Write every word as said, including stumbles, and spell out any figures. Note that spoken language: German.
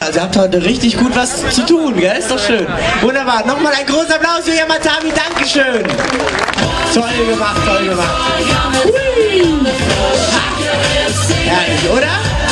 Also ihr habt heute richtig gut was zu tun, gell? Ist doch schön. Wunderbar. Nochmal ein großer Applaus für Yamatami. Dankeschön. Toll gemacht, toll gemacht. Hui. Herrlich, oder?